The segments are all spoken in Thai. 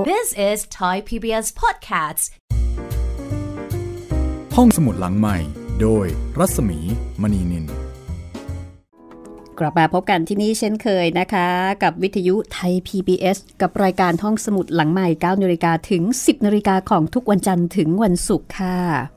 This is Thai PBS Podcast ห้องสมุดหลังใหม่โดยรัศมีมณีนินกลับมาพบกันที่นี่เช่นเคยนะคะกับวิทยุไทย PBS กับรายการห้องสมุดหลังใหม่ 9 นาฬิกาถึง 10 นาฬิกาของทุกวันจันทร์ถึงวันศุกร์ค่ะ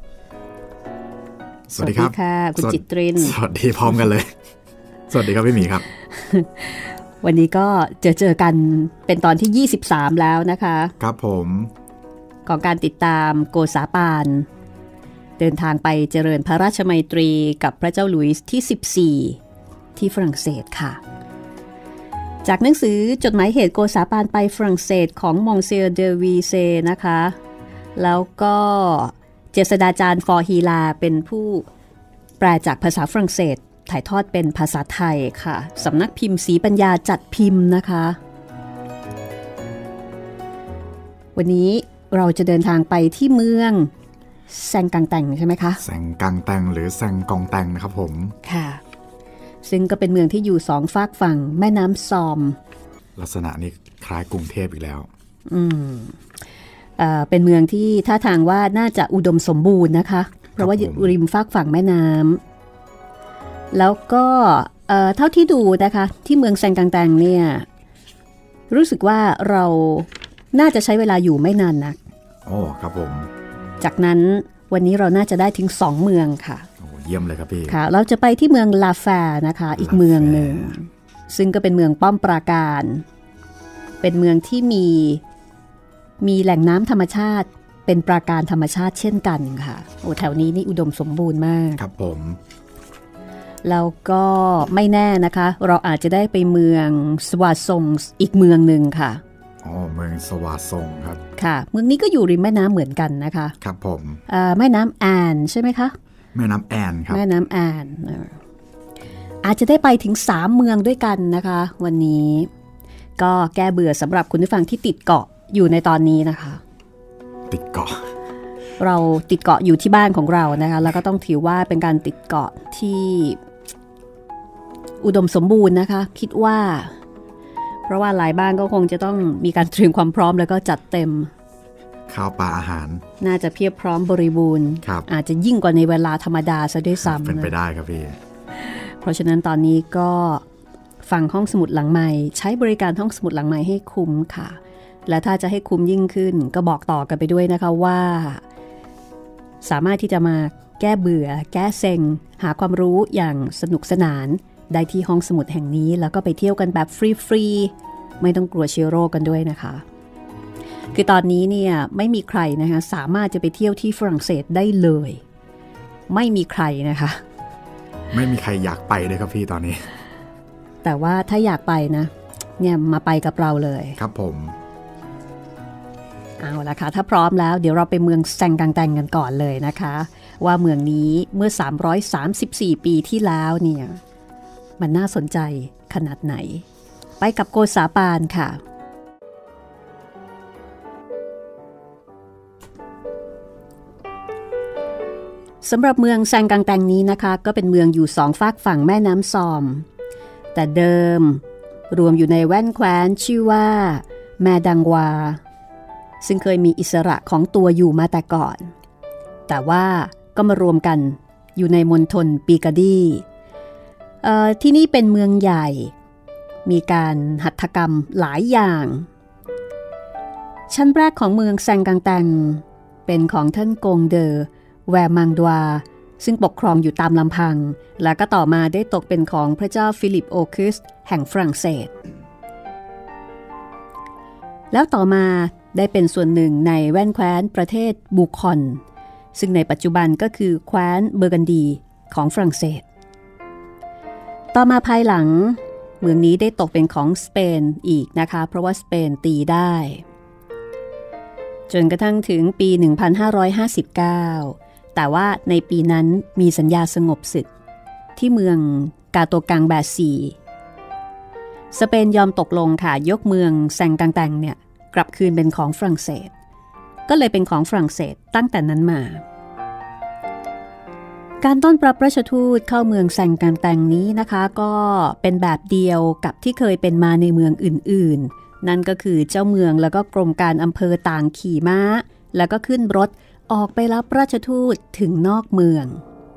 สวัสดีครับค่ะคุณจิตรินสวัสดีพร้อมกันเลยสวัสดีครับพี่หมีครับวันนี้ก็เจอกันเป็นตอนที่23แล้วนะคะครับผมของการติดตามโกษาปานเดินทางไปเจริญพระราชมัยตรีกับพระเจ้าหลุยส์ที่14ที่ฝรั่งเศสค่ะจากหนังสือจดหมายเหตุโกษาปานไปฝรั่งเศสของมองเซียเดวีเซนะคะแล้วก็เจษฎาจารย์ฟอร์ฮีลาเป็นผู้แปลจากภาษาฝรั่งเศสถ่ายทอดเป็นภาษาไทยค่ะสำนักพิมพ์ศรีปัญญาจัดพิมพ์นะคะวันนี้เราจะเดินทางไปที่เมืองแซงกังแตงใช่ไหมคะแซงกังแตงหรือแซงกองแตงนะครับผมค่ะซึ่งก็เป็นเมืองที่อยู่สองฝากฝั่งแม่น้ำซอมลักษณะนี้คล้ายกรุงเทพอีกแล้วเป็นเมืองที่ท่าทางว่าน่าจะอุดมสมบูรณ์นะคะเพราะว่าริมฝากฝั่งแม่น้ำแล้วก็เท่าที่ดูนะคะที่เมืองแซงกังแตงเนี่ยรู้สึกว่าเราน่าจะใช้เวลาอยู่ไม่นานนักโอ้ครับผมจากนั้นวันนี้เราน่าจะได้ถึง2เมืองค่ะโอ้เยี่ยมเลยครับพี่ค่ะเราจะไปที่เมืองลาแฟนะคะอีกเมืองหนึ่งซึ่งก็เป็นเมืองป้อมปราการเป็นเมืองที่มีแหล่งน้ำธรรมชาติเป็นปราการธรรมชาติเช่นกันค่ะโอ้แถวนี้นี่อุดมสมบูรณ์มากครับผมแล้วก็ไม่แน่นะคะเราอาจจะได้ไปเมืองสวาซงอีกเมืองหนึ่งค่ะอ๋อเมืองสวาซงครับค่ะเมืองนี้ก็อยู่ริมแม่น้ำเหมือนกันนะคะครับผมแม่น้ำแอนใช่ไหมคะแม่น้ำแอนครับแม่น้ำแอนอาจจะได้ไปถึง3เมืองด้วยกันนะคะวันนี้ก็แก้เบื่อสำหรับคุณผู้ฟังที่ติดเกาะอยู่ในตอนนี้นะคะติดเกาะเราติดเกาะอยู่ที่บ้านของเรานะคะแล้วก็ต้องถือว่าเป็นการติดเกาะที่อุดมสมบูรณ์นะคะคิดว่าเพราะว่าหลายบ้านก็คงจะต้องมีการเตรียมความพร้อมแล้วก็จัดเต็มข้าวปลาอาหารน่าจะเพียบพร้อมบริบูรณ์อาจจะยิ่งกว่าในเวลาธรรมดาซะด้วยซ้ำเป็นไปได้ครับพี่เพราะฉะนั้นตอนนี้ก็ฟังห้องสมุดหลังใหม่ใช้บริการห้องสมุดหลังใหม่ให้คุ้มค่ะและถ้าจะให้คุ้มยิ่งขึ้นก็บอกต่อกันไปด้วยนะคะว่าสามารถที่จะมาแก้เบื่อแก้เซ็งหาความรู้อย่างสนุกสนานได้ที่ห้องสมุดแห่งนี้แล้วก็ไปเที่ยวกันแบบฟรีๆไม่ต้องกลัวเชื้อโรคกันด้วยนะคะคือตอนนี้เนี่ยไม่มีใครนะคะสามารถจะไปเที่ยวที่ฝรั่งเศสได้เลยไม่มีใครนะคะไม่มีใครอยากไปเลยครับพี่ตอนนี้แต่ว่าถ้าอยากไปนะเนี่ยมาไปกับเราเลยครับผมเอาละค่ะถ้าพร้อมแล้วเดี๋ยวเราไปเมืองแซงกังแตงกันก่อนเลยนะคะว่าเมืองนี้เมื่อ334 ปีที่แล้วเนี่ยมันน่าสนใจขนาดไหนไปกับโกษาปานค่ะสำหรับเมืองแซงกังแตงนี้นะคะก็เป็นเมืองอยู่2ฝากฝั่งแม่น้ำซอมแต่เดิมรวมอยู่ในแว่นแคว้นชื่อว่าแมดังวาซึ่งเคยมีอิสระของตัวอยู่มาแต่ก่อนแต่ว่าก็มารวมกันอยู่ในมณฑลปีกาดีที่นี่เป็นเมืองใหญ่มีการหัตถกรรมหลายอย่างชั้นแรกของเมืองแซงกังแตงเป็นของท่านกงเดอแวร์มังดวาซึ่งปกครองอยู่ตามลำพังและก็ต่อมาได้ตกเป็นของพระเจ้าฟิลิปโอคุสแห่งฝรั่งเศสแล้วต่อมาได้เป็นส่วนหนึ่งในแว่นแคว้นประเทศบูคอนซึ่งในปัจจุบันก็คือแคว้นเบอร์กันดีของฝรั่งเศสต่อมาภายหลังเมืองนี้ได้ตกเป็นของสเปนอีกนะคะเพราะว่าสเปนตีได้จนกระทั่งถึงปี 1559 แต่ว่าในปีนั้นมีสัญญาสงบศึกที่เมืองกาโตกังแบซีสเปนยอมตกลงค่ะยกเมืองแซงกังแตงเนี่ยกลับคืนเป็นของฝรั่งเศสก็เลยเป็นของฝรั่งเศสตั้งแต่นั้นมาการต้อนรับราชทูตเข้าเมืองแซงกังแตงนี้นะคะก็เป็นแบบเดียวกับที่เคยเป็นมาในเมืองอื่นนั่นก็คือเจ้าเมืองแล้วก็กรมการอำเภอต่างขี่ม้าแล้วก็ขึ้นรถออกไปรับราชทูตถึงนอกเมือง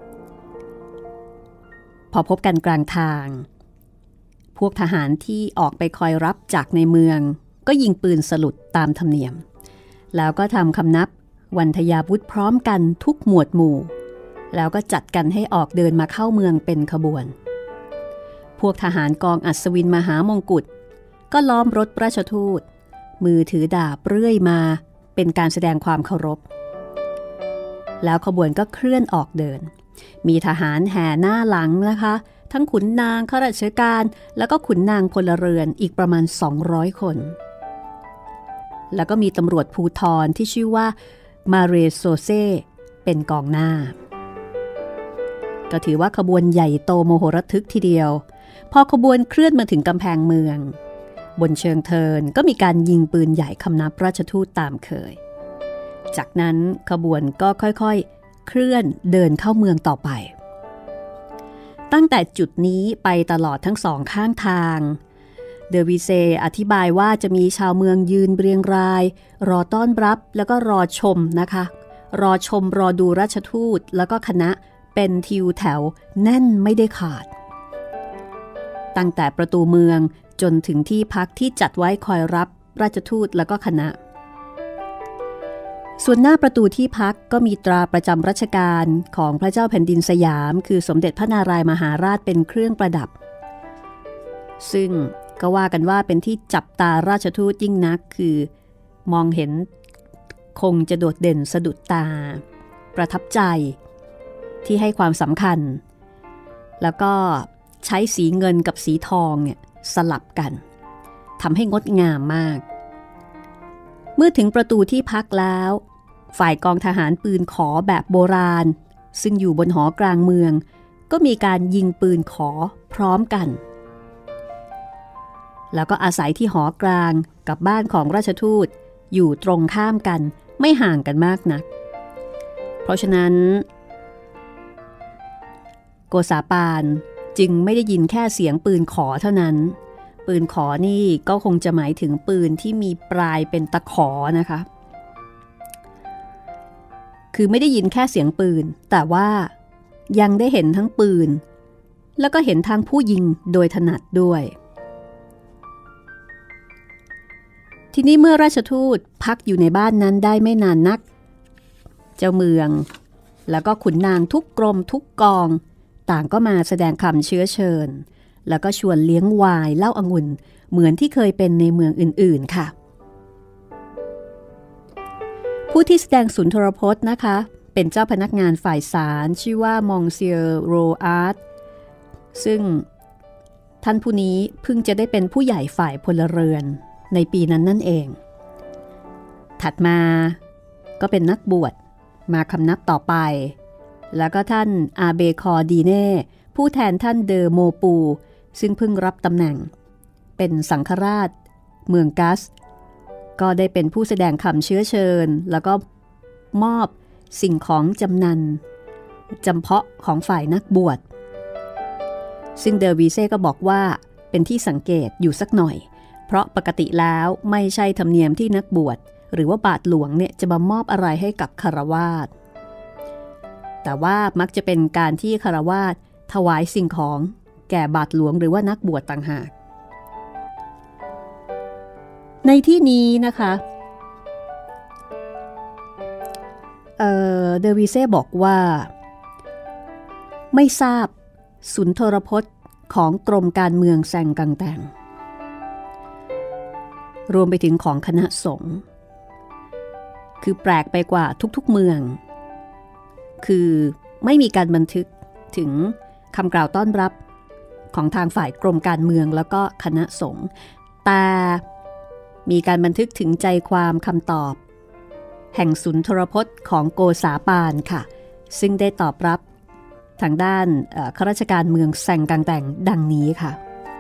พอพบกันกลางทางพวกทหารที่ออกไปคอยรับจากในเมืองก็ยิงปืนสลุดตามธรรมเนียมแล้วก็ทำคำนับวันทยาวุธพร้อมกันทุกหมวดหมู่แล้วก็จัดกันให้ออกเดินมาเข้าเมืองเป็นขบวนพวกทหารกองอัศวินมหามงกุฎก็ล้อมรถราชทูตมือถือดาบเรื่อยมาเป็นการแสดงความเคารพแล้วขบวนก็เคลื่อนออกเดินมีทหารแห่หน้าหลังนะคะทั้งขุนนางข้าราชการแล้วก็ขุนนางพลเรือนอีกประมาณ200คนแล้วก็มีตำรวจภูธรที่ชื่อว่ามาเรโซเซเป็นกองหน้าก็ถือว่าขบวนใหญ่โตโมโหรทึกทีเดียวพอขบวนเคลื่อนมาถึงกำแพงเมืองบนเชิงเทินก็มีการยิงปืนใหญ่คำนับราชทูตตามเคยจากนั้นขบวนก็ค่อยๆเคลื่อนเดินเข้าเมืองต่อไปตั้งแต่จุดนี้ไปตลอดทั้งสองข้างทางเดอวิเซอธิบายว่าจะมีชาวเมืองยืนเรียงรายรอต้อนรับแล้วก็รอชมนะคะรอชมรอดูราชทูตแล้วก็คณะเป็นทิวแถวแน่นไม่ได้ขาดตั้งแต่ประตูเมืองจนถึงที่พักที่จัดไว้คอยรับราชทูตแล้วก็คณะส่วนหน้าประตูที่พักก็มีตราประจำรัชกาลของพระเจ้าแผ่นดินสยามคือสมเด็จพระนารายมหาราชเป็นเครื่องประดับซึ่งก็ว่ากันว่าเป็นที่จับตาราชทูตยิ่งนักคือมองเห็นคงจะโดดเด่นสะดุดตาประทับใจที่ให้ความสำคัญแล้วก็ใช้สีเงินกับสีทองเนี่ยสลับกันทำให้งดงามมากเมื่อถึงประตูที่พักแล้วฝ่ายกองทหารปืนขอแบบโบราณซึ่งอยู่บนหอกลางเมืองก็มีการยิงปืนขอพร้อมกันแล้วก็อาศัยที่หอกลางกับบ้านของราชทูตอยู่ตรงข้ามกันไม่ห่างกันมากนักเพราะฉะนั้นโกษาปานจึงไม่ได้ยินแค่เสียงปืนขอเท่านั้นปืนขอนี่ก็คงจะหมายถึงปืนที่มีปลายเป็นตะขอนะคะคือไม่ได้ยินแค่เสียงปืนแต่ว่ายังได้เห็นทั้งปืนแล้วก็เห็นทางผู้ยิงโดยถนัดด้วยทีนี้เมื่อราชทูตพักอยู่ในบ้านนั้นได้ไม่นานนักเจ้าเมืองแล้วก็ขุนนางทุกกรมทุกกองต่างก็มาแสดงคำเชื้อเชิญแล้วก็ชวนเลี้ยงไวน์เหล้าองุ่นเหมือนที่เคยเป็นในเมืองอื่นๆค่ะผู้ที่แสดงสุนทรพจน์นะคะเป็นเจ้าพนักงานฝ่ายศาลชื่อว่ามองเซียโรอาร์ตซึ่งท่านผู้นี้เพิ่งจะได้เป็นผู้ใหญ่ฝ่ายพลเรือนในปีนั้นนั่นเองถัดมาก็เป็นนักบวชมาคำนับต่อไปแล้วก็ท่านอาเบคอดีเน่ผู้แทนท่านเดอโมปูซึ่งเพิ่งรับตำแหน่งเป็นสังฆราชเมืองกัสก็ได้เป็นผู้แสดงคำเชื้อเชิญแล้วก็มอบสิ่งของจำนันจำเพาะของฝ่ายนักบวชซึ่งเดอวีเซ่ก็บอกว่าเป็นที่สังเกตอยู่สักหน่อยเพราะปกติแล้วไม่ใช่ธรรมเนียมที่นักบวชหรือว่าบาทหลวงเนี่ยจะมามอบอะไรให้กับคฤหัสถ์แต่ว่ามักจะเป็นการที่คฤหัสถ์ถวายสิ่งของแก่บาทหลวงหรือว่านักบวชต่างหากในที่นี้นะคะเดอวีเซ่บอกว่าไม่ทราบสุนทรพจน์ของกรมการเมืองแซงกังแตงรวมไปถึงของคณะสงฆ์คือแปลกไปกว่าทุกๆเมืองคือไม่มีการบันทึกถึงคำกล่าวต้อนรับของทางฝ่ายกรมการเมืองแล้วก็คณะสงฆ์แต่มีการบันทึกถึงใจความคำตอบแห่งสุนทรพจน์ของโกษาปานค่ะซึ่งได้ตอบรับทางด้านข้าราชการเมืองแซงกังแตงดังนี้ค่ะ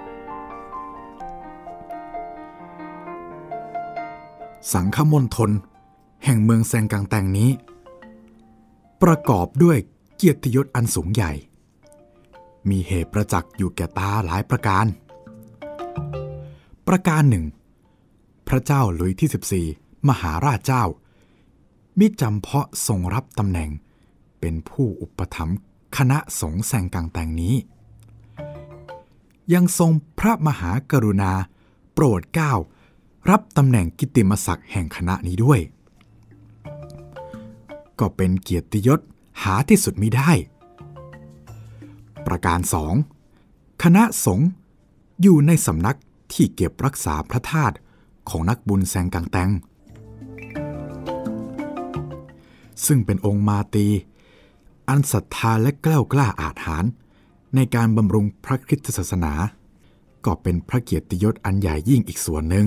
สังฆมณฑลแห่งเมืองแซงกังแตงนี้ประกอบด้วยเกียรติยศอันสูงใหญ่มีเหตุประจักษ์อยู่แก่ตาหลายประการประการหนึ่งพระเจ้าหลุยส์ที่14มหาราชเจ้ามิจำเพาะทรงรับตำแหน่งเป็นผู้อุปถัมภ์คณะสงฆ์แซงกังแตงนี้ยังทรงพระมหากรุณาโปรดเกล้ารับตำแหน่งกิตติมศักดิ์แห่งคณะนี้ด้วยก็เป็นเกียรติยศหาที่สุดมิได้ประการ2คณะสงฆ์อยู่ในสำนักที่เก็บรักษาพระธาตุของนักบุญแซงกังแตงซึ่งเป็นองค์มาตีอันศรัทธาและแกล้วกล้าอาจหาญในการบำรุงพระคริสตศาสนาก็เป็นพระเกียรติยศอันใหญ่ยิ่งอีกส่วนหนึ่ง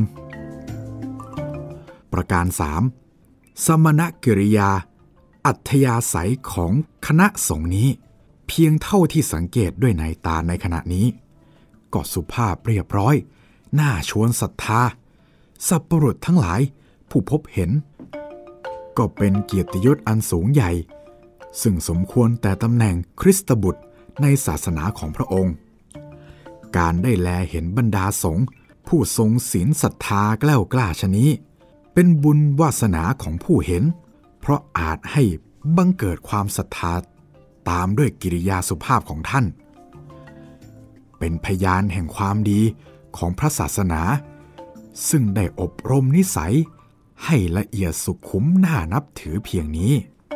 ประการ3สมณกิริยาอัธยาศัยของคณะสงฆ์นี้เพียงเท่าที่สังเกตด้วยในตาในขณะนี้ก็สุภาพเรียบร้อยน่าชวนศรัทธาสัพปรุษทั้งหลายผู้พบเห็นก็เป็นเกียรติยศอันสูงใหญ่ซึ่งสมควรแต่ตำแหน่งคริสตบุตรในศาสนาของพระองค์การได้แลเห็นบรรดาสงฆ์ผู้ทรงศีลศรัทธาแกล้วกล้าชนี้เป็นบุญวาสนาของผู้เห็นเพราะอาจให้บังเกิดความศรัทธาตามด้วยกิริยาสุภาพของท่านเป็นพยานแห่งความดีของพระศาสนาซึ่งได้อบรมนิสัยให้ละเอียดสุขุมน่านับถือเพียงนี้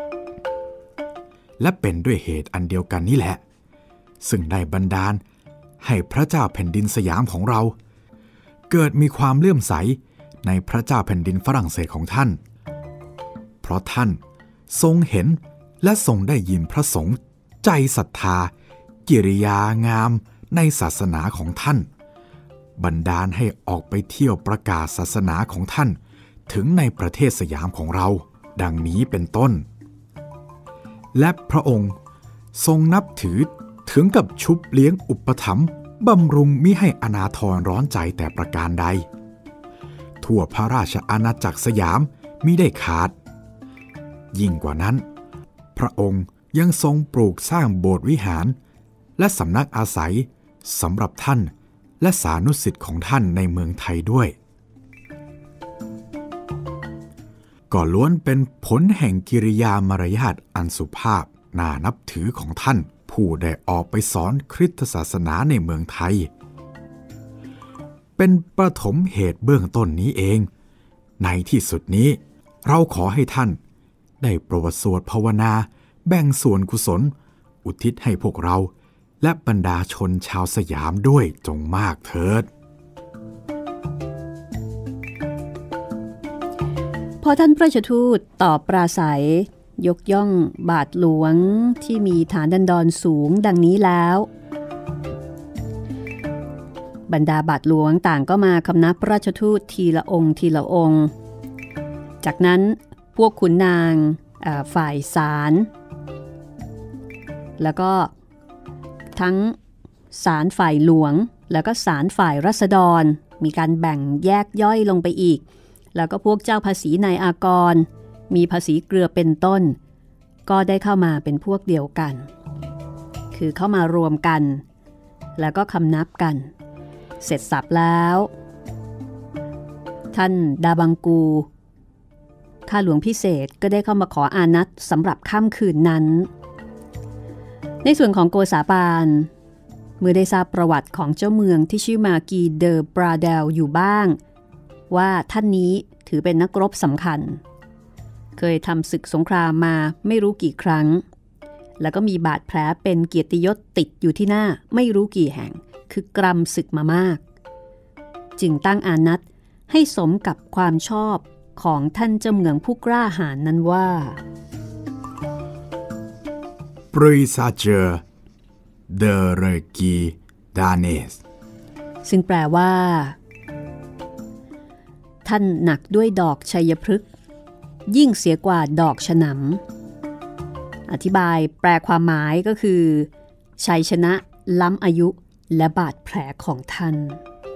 และเป็นด้วยเหตุอันเดียวกันนี่แหละซึ่งได้บันดาลให้พระเจ้าแผ่นดินสยามของเราเกิดมีความเลื่อมใสในพระเจ้าแผ่นดินฝรั่งเศสของท่านเพราะท่านทรงเห็นและทรงได้ยินพระสงฆ์ใจศรัทธากิริยางามในศาสนาของท่านบันดาลให้ออกไปเที่ยวประกาศศาสนาของท่านถึงในประเทศสยามของเราดังนี้เป็นต้นและพระองค์ทรงนับถือถึงกับชุบเลี้ยงอุปถัมภ์บำรุงมิให้อนาธรร้อนใจแต่ประการใดทั่วพระราชอาณาจักรสยามมิได้ขาดยิ่งกว่านั้นพระองค์ยังทรงปลูกสร้างโบสถ์วิหารและสำนักอาศัยสำหรับท่านและสานุสิทธิ์ของท่านในเมืองไทยด้วยก็ล้วนเป็นผลแห่งกิริยามารยาทอันสุภาพน่านับถือของท่านผู้ได้ออกไปสอนคริสตศาสนาในเมืองไทยเป็นประถมเหตุเบื้องต้นนี้เองในที่สุดนี้เราขอให้ท่านได้โปรดสวดภาวนาแบ่งส่วนกุศลอุทิศให้พวกเราและบรรดาชนชาวสยามด้วยจงมากเถิดพอท่านพระราชทูตตอบปราศัยยกย่องบาทหลวงที่มีฐานดันดรสูงดังนี้แล้วบรรดาบาทหลวงต่างก็มาคำนับพระราชทูตทีละองค์ทีละองค์จากนั้นพวกขุนนางฝ่ายศาลแล้วก็ทั้งศาลฝ่ายหลวงแล้วก็ศาลฝ่ายราษฎรมีการแบ่งแยกย่อยลงไปอีกแล้วก็พวกเจ้าภาษีนายอากรมีภาษีเกลือเป็นต้นก็ได้เข้ามาเป็นพวกเดียวกันคือเข้ามารวมกันแล้วก็คำนับกันเสร็จสับแล้วท่านดาบังกูข้าหลวงพิเศษก็ได้เข้ามาขออานัตสำหรับค่ำคืนนั้นในส่วนของโกษาปานเมื่อได้ทราบประวัติของเจ้าเมืองที่ชื่อมากีเดอปราเดลอยู่บ้างว่าท่านนี้ถือเป็นนักรบสำคัญเคยทำศึกสงครามมาไม่รู้กี่ครั้งแล้วก็มีบาดแผลเป็นเกียรติยศติดอยู่ที่หน้าไม่รู้กี่แห่งคือกรำศึกมามากจึงตั้งอานัตให้สมกับความชอบของท่านเจ้าเมืองผู้กล้าหาญนั้นว่าปริซาเจอร์เดเรกีดาเนสซึ่งแปลว่าท่านหนักด้วยดอกชัยพฤกษ์ยิ่งเสียกว่าดอกฉนำอธิบายแปลความหมายก็คือชัยชนะล้ำอายุและบาดแผลของท่าน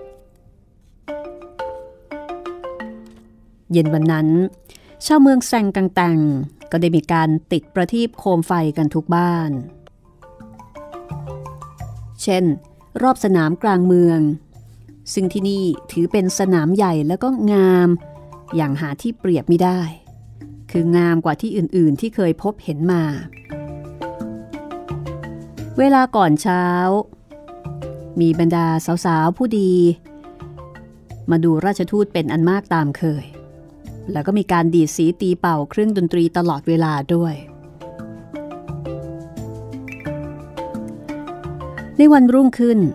เย็นวันนั้นชาวเมืองแซงกังแตงก็ได้มีการติดประทีปโคมไฟกันทุกบ้านเช่นรอบสนามกลางเมืองซึ่งที่นี่ถือเป็นสนามใหญ่แล้วก็งามอย่างหาที่เปรียบไม่ได้คืองามกว่าที่อื่นๆที่เคยพบเห็นมาเวลาก่อนเช้ามีบรรดาสาวๆผู้ดีมาดูราชทูตเป็นอันมากตามเคยแล้วก็มีการดีดสีตีเป่าเครื่องดนตรีตลอดเวลาด้วยในวันรุ่งขึ้น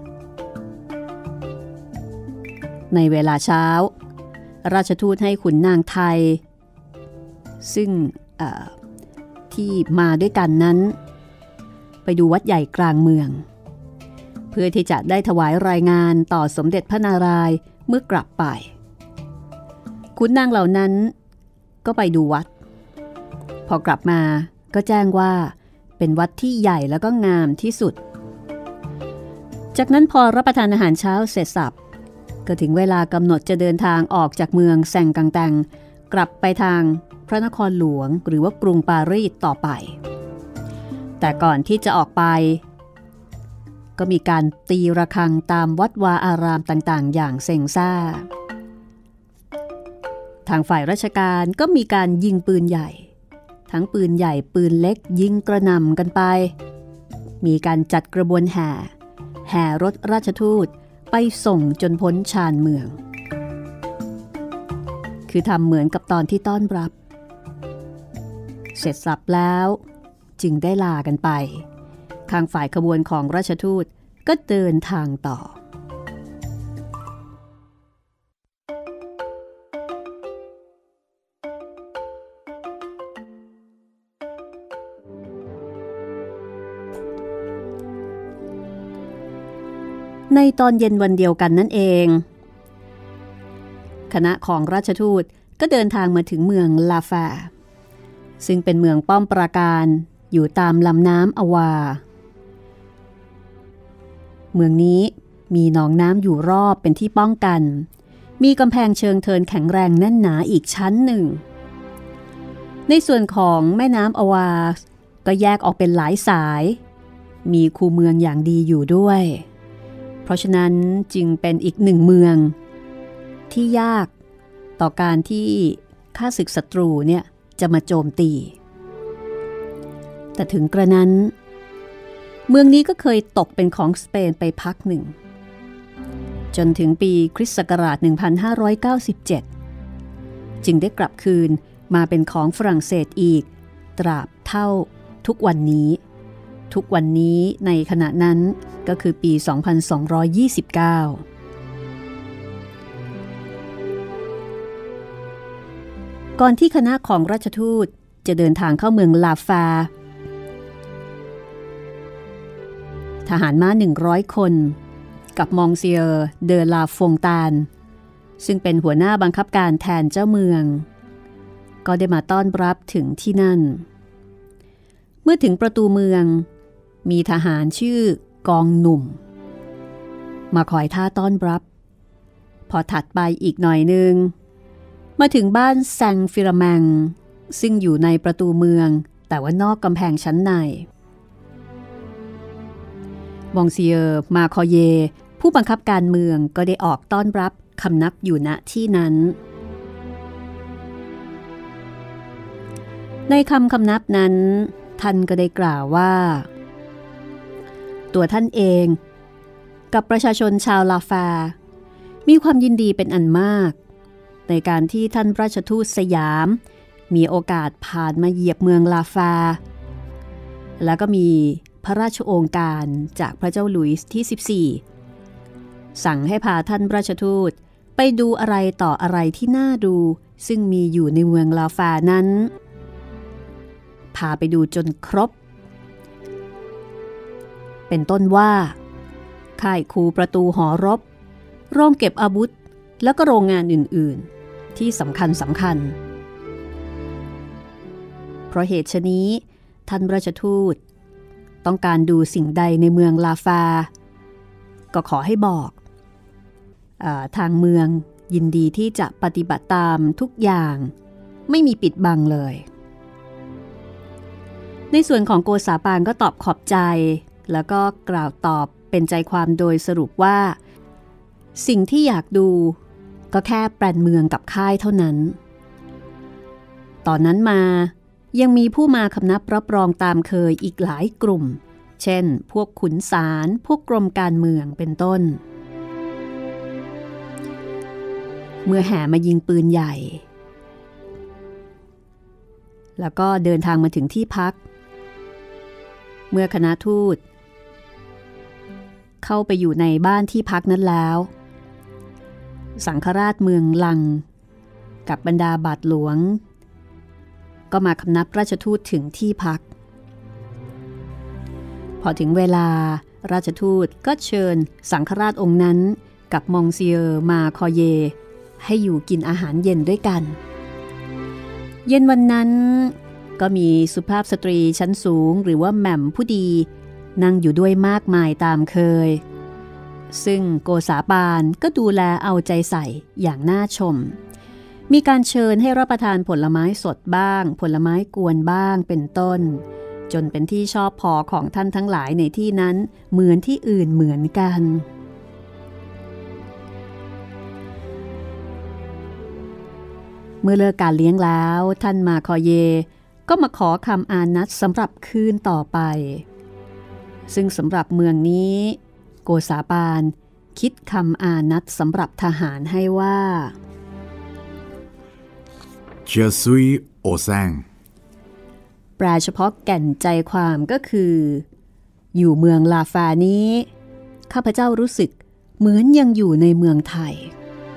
ในเวลาเช้าราชทูตให้ขุนนางไทยซึ่งที่มาด้วยกันนั้นไปดูวัดใหญ่กลางเมืองเพื่อที่จะได้ถวายรายงานต่อสมเด็จพระนารายณ์เมื่อกลับไปขุนนางเหล่านั้นก็ไปดูวัดพอกลับมาก็แจ้งว่าเป็นวัดที่ใหญ่แล้วก็งามที่สุดจากนั้นพอรับประทานอาหารเช้าเสร็จสับก็ถึงเวลากำหนดจะเดินทางออกจากเมืองแซงกังแตงกลับไปทางพระนครหลวงหรือว่ากรุงปารีสต่อไปแต่ก่อนที่จะออกไปก็มีการตีระฆังตามวัดวาอารามต่างๆอย่างเซ็งซ่าทางฝ่ายราชการก็มีการยิงปืนใหญ่ทั้งปืนใหญ่ปืนเล็กยิงกระหน่ำกันไปมีการจัดกระบวนแห่รถราชทูตไปส่งจนพ้นชานเมืองคือทำเหมือนกับตอนที่ต้อนรับเสร็จสับแล้วจึงได้ลากันไปข้างฝ่ายขบวนของราชทูตก็เดินทางต่อในตอนเย็นวันเดียวกันนั่นเองคณะของราชทูตก็เดินทางมาถึงเมืองลาแฟซึ่งเป็นเมืองป้อมปราการอยู่ตามลำน้ำอวาเมืองนี้มีหนองน้ำอยู่รอบเป็นที่ป้องกันมีกำแพงเชิงเทินแข็งแรงแน่นหนาอีกชั้นหนึ่งในส่วนของแม่น้ำอวาก็แยกออกเป็นหลายสายมีคูเมืองอย่างดีอยู่ด้วยเพราะฉะนั้นจึงเป็นอีกหนึ่งเมืองที่ยากต่อการที่ข้าศึกศัตรูเนี่ยจะมาโจมตีแต่ถึงกระนั้นเมืองนี้ก็เคยตกเป็นของสเปนไปพักหนึ่งจนถึงปีคริสต์ศักราช 1597 จึงได้กลับคืนมาเป็นของฝรั่งเศสอีกตราบเท่าทุกวันนี้ในขณะนั้นก็คือปี 2229 ก่อนที่คณะของราชทูตจะเดินทางเข้าเมืองลาฟาทหารม้า100 คนกับมองเซียร์เดอลาฟงตานซึ่งเป็นหัวหน้าบังคับการแทนเจ้าเมืองก็ได้มาต้อนรับถึงที่นั่นเมื่อถึงประตูเมืองมีทหารชื่อกองหนุ่มมาคอยท่าต้อนรับพอถัดไปอีกหน่อยนึงมาถึงบ้านแซงฟิราแมงซึ่งอยู่ในประตูเมืองแต่ว่านอกกำแพงชั้นในมองเซียร์มาคอเยผู้บังคับการเมืองก็ได้ออกต้อนรับคำนับอยู่ณที่นั้นในคำนับนั้นท่านก็ได้กล่าวว่าตัวท่านเองกับประชาชนชาวลาฟามีความยินดีเป็นอันมากในการที่ท่านราชทูตสยามมีโอกาสผ่านมาเหยียบเมืองลาฟาแล้วก็มีพระราชโองการจากพระเจ้าหลุยส์ที่ 14สั่งให้พาท่านราชทูตไปดูอะไรต่ออะไรที่น่าดูซึ่งมีอยู่ในเมืองลาฟานั้นพาไปดูจนครบเป็นต้นว่าค่ายคูประตูหอรบโรงเก็บอาวุธแล้วก็โรงงานอื่นๆที่สำคัญเพราะเหตุฉะนี้ท่านราชทูตต้องการดูสิ่งใดในเมืองลาฟาก็ขอให้บอกทางเมืองยินดีที่จะปฏิบัติตามทุกอย่างไม่มีปิดบังเลยในส่วนของโกษาปานก็ตอบขอบใจแล้วก็กล่าวตอบเป็นใจความโดยสรุปว่าสิ่งที่อยากดูก็แค่แปลนเมืองกับค่ายเท่านั้นตอนนั้นมายังมีผู้มาคำนับรับรองตามเคยอีกหลายกลุ่มเช่นพวกขุนศาลพวกกรมการเมืองเป็นต้นเมื่อแห่มายิงปืนใหญ่แล้วก็เดินทางมาถึงที่พักเมื่อคณะทูตเข้าไปอยู่ในบ้านที่พักนั้นแล้วสังฆราชเมืองลังกับบรรดาบาทหลวงก็มาคำนับราชทูตถึงที่พักพอถึงเวลาราชทูตก็เชิญสังฆราชองค์นั้นกับมองซิเออร์มาคอเยให้อยู่กินอาหารเย็นด้วยกันเย็นวันนั้นก็มีสุภาพสตรีชั้นสูงหรือว่าแหม่มผู้ดีนั่งอยู่ด้วยมากมายตามเคยซึ่งโกษาปานก็ดูแลเอาใจใส่อย่างน่าชมมีการเชิญให้รับประทานผลไม้สดบ้างผลไม้กวนบ้างเป็นต้นจนเป็นที่ชอบพอของท่านทั้งหลายในที่นั้นเหมือนที่อื่นเหมือนกันเมื่อเลิกการเลี้ยงแล้วท่านมาคอเยก็มาขอคำอานัดสำหรับคืนต่อไปซึ่งสำหรับเมืองนี้โกษาปานคิดคำอานัดสำหรับทหารให้ว่า Je suis au sein แปลเฉพาะแก่นใจความก็คืออยู่เมืองลาฟานี้ข้าพเจ้ารู้สึกเหมือนยังอยู่ในเมืองไทย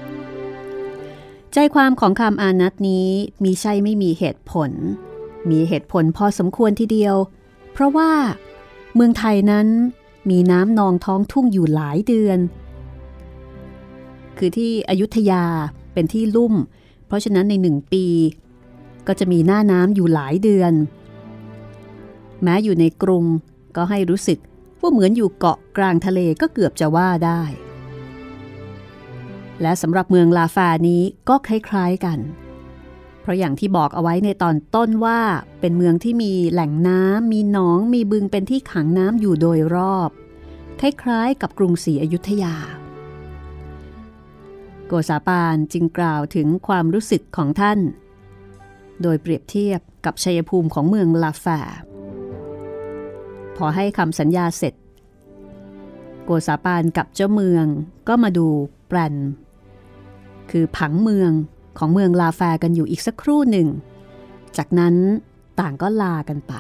ใจความของคำอานัดนี้มีใช่ไม่มีเหตุผลมีเหตุผลพอสมควรทีเดียวเพราะว่าเมืองไทยนั้นมีน้ำนองท้องทุ่งอยู่หลายเดือนคือที่อยุธยาเป็นที่ลุ่มเพราะฉะนั้นใน1 ปีก็จะมีหน้าน้ำอยู่หลายเดือนแม้อยู่ในกรุงก็ให้รู้สึกว่าเหมือนอยู่เกาะกลางทะเลก็เกือบจะว่าได้และสำหรับเมืองลาฟานี้ก็คล้ายๆกันเพราะอย่างที่บอกเอาไว้ในตอนต้นว่าเป็นเมืองที่มีแหล่งน้ำมีหนองมีบึงเป็นที่ขังน้ำอยู่โดยรอบคล้ายๆกับกรุงศรีอยุธยาโกษาปานจึงกล่าวถึงความรู้สึกของท่านโดยเปรียบเทียบกับชัยภูมิของเมืองลาฟาพอให้คำสัญญาเสร็จโกษาปานกับเจ้าเมืองก็มาดูแปลนคือผังเมืองของเมืองลาฟากันอยู่อีกสักครู่หนึ่งจากนั้นต่างก็ลากันไป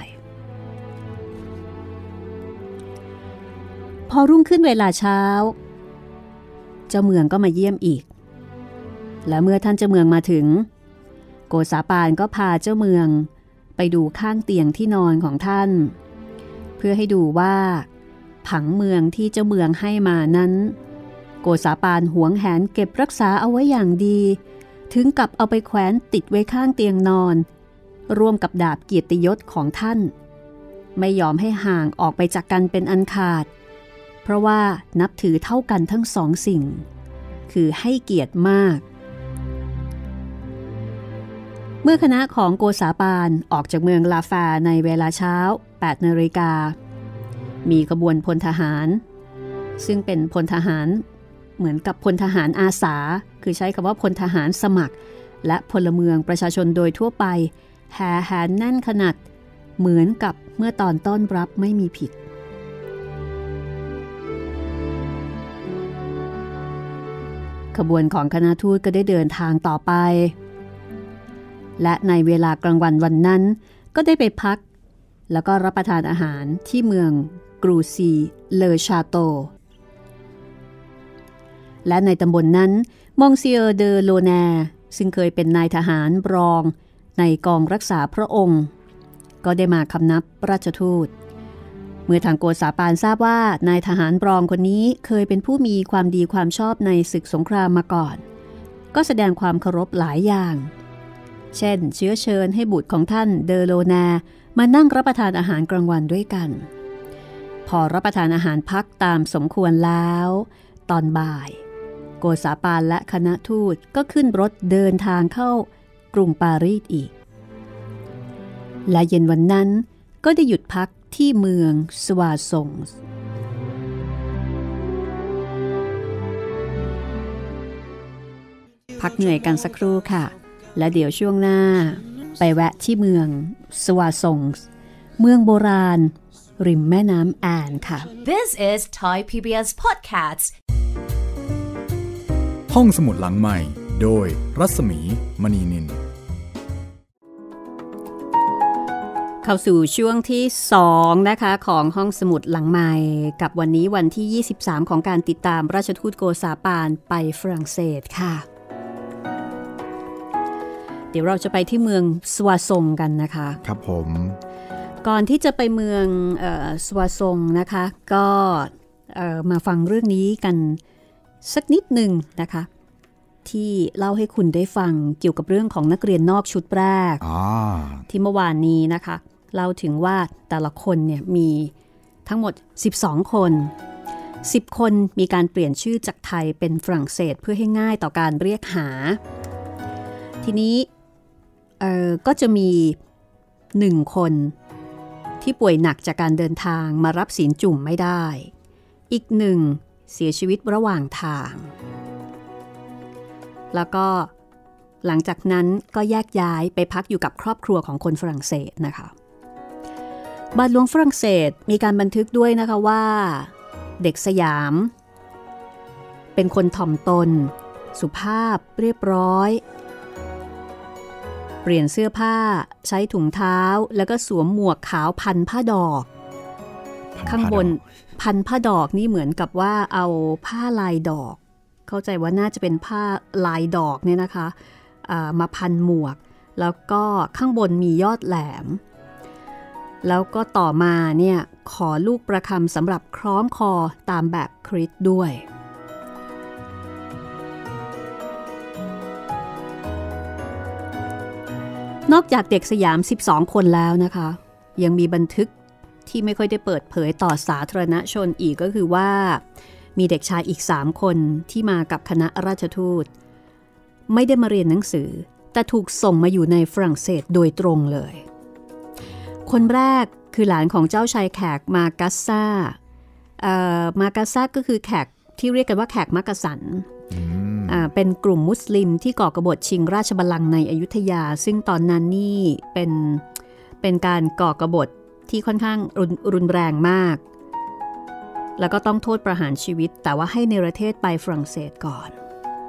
พอรุ่งขึ้นเวลาเช้าเจ้าเมืองก็มาเยี่ยมอีกและเมื่อท่านเจ้าเมืองมาถึงโกษาปานก็พาเจ้าเมืองไปดูข้างเตียงที่นอนของท่านเพื่อให้ดูว่าผังเมืองที่เจ้าเมืองให้มานั้นโกษาปานหวงแหนเก็บรักษาเอาไว้อย่างดีถึงกับเอาไปแขวนติดไว้ข้างเตียงนอนร่วมกับดาบเกียรติยศของท่านไม่ยอมให้ห่างออกไปจากกันเป็นอันขาดเพราะว่านับถือเท่ากันทั้งสองสิ่งคือให้เกียรติมากเมื่อคณะของโกษาปานออกจากเมืองลาฟาในเวลาเช้า 8 นาฬิกามีขบวนพลทหารซึ่งเป็นพลทหารเหมือนกับพลทหารอาสาคือใช้คำว่าพลทหารสมัครและพลเมืองประชาชนโดยทั่วไปแห่แหนแน่นขนาดเหมือนกับเมื่อตอนต้อนรับไม่มีผิดขบวนของคณะทูตก็ได้เดินทางต่อไปและในเวลากลางวันวันนั้นก็ได้ไปพักแล้วก็รับประทานอาหารที่เมืองกรูซีเลอชาโตและในตำบลนั้นมองซิเออร์เดอโลแนซึ่งเคยเป็นนายทหารรองในกองรักษาพระองค์ก็ได้มาคำนับราชทูตเมื่อทางโกษาปานทราบว่านายทหารรองคนนี้เคยเป็นผู้มีความดีความชอบในศึกสงครามมาก่อนก็แสดงความเคารพหลายอย่างเช่นเชื้อเชิญให้บุตรของท่านเดอโลแนมานั่งรับประทานอาหารกลางวันด้วยกันพอรับประทานอาหารพักตามสมควรแล้วตอนบ่ายโกษาปานและคณะทูตก็ขึ้นรถเดินทางเข้ากรุงปารีสอีกและเย็นวันนั้นก็ได้หยุดพักที่เมืองสวาซงส์พักเหนื่อยกันสักครู่ค่ะและเดี๋ยวช่วงหน้าไปแวะที่เมืองสวาซงส์เมืองโบราณริมแม่น้ำแอนค่ะ This is Thai PBS Podcast ห้องสมุดหลังใหม่โดยรัศมีมณีนินเข้าสู่ช่วงที่2นะคะของห้องสมุดหลังใหม่กับวันนี้วันที่23ของการติดตามราชทูตโกษาปานไปฝรั่งเศสค่ะเดี๋ยวเราจะไปที่เมืองสวาซงกันนะคะครับผมก่อนที่จะไปเมืองสวาซงนะคะก็มาฟังเรื่องนี้กันสักนิดหนึ่งนะคะที่เล่าให้คุณได้ฟังเกี่ยวกับเรื่องของนักเรียนนอกชุดแรกที่เมื่อวานนี้นะคะเล่าถึงว่าแต่ละคนเนี่ยมีทั้งหมด12คน10คนมีการเปลี่ยนชื่อจากไทยเป็นฝรั่งเศสเพื่อให้ง่ายต่อการเรียกหาทีนี้ก็จะมี1คนที่ป่วยหนักจากการเดินทางมารับศีลจุ่มไม่ได้อีก1เสียชีวิตระหว่างทางแล้วก็หลังจากนั้นก็แยกย้ายไปพักอยู่กับครอบครัวของคนฝรั่งเศสนะคะบาทหลวงฝรั่งเศสมีการบันทึกด้วยนะคะว่าเด็กสยามเป็นคนถ่อมตนสุภาพเรียบร้อยเปลี่ยนเสื้อผ้าใช้ถุงเท้าแล้วก็สวมหมวกขาวพันผ้าดอกข้างบนพันผ้าดอกนี่เหมือนกับว่าเอาผ้าลายดอกเข้าใจว่าน่าจะเป็นผ้าลายดอกเนี่ยนะคะมาพันหมวกแล้วก็ข้างบนมียอดแหลมแล้วก็ต่อมาเนี่ยขอลูกประคำสำหรับคล้องคอตามแบบคริสต์ด้วยนอกจากเด็กสยาม12คนแล้วนะคะยังมีบันทึกที่ไม่ค่อยได้เปิดเผยต่อสาธารณชนอีกก็คือว่ามีเด็กชายอีก3คนที่มากับคณะราชทูตไม่ได้มาเรียนหนังสือแต่ถูกส่งมาอยู่ในฝรั่งเศสโดยตรงเลยคนแรกคือหลานของเจ้าชายแขกมากัสซามากัสซาก็คือแขกที่เรียกกันว่าแขกมักกะสันเป็นกลุ่มมุสลิมที่ก่อกบฏชิงราชบัลลังก์ในอยุธยาซึ่งตอนนั้นนี่เป็นการก่อกบฏที่ค่อนข้างรุนแรงมากแล้วก็ต้องโทษประหารชีวิตแต่ว่าให้เนรเทศไปฝรั่งเศสก่อน